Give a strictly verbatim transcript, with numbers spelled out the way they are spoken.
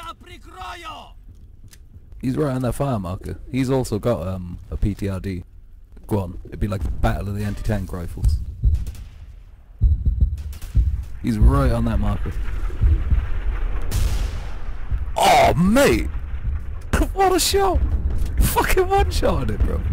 He's right on that fire marker. He's also got um a P T R D. Go on, it'd be like the battle of the anti-tank rifles. He's right on that marker. Oh mate! What a shot! Fucking one-shot it, bro.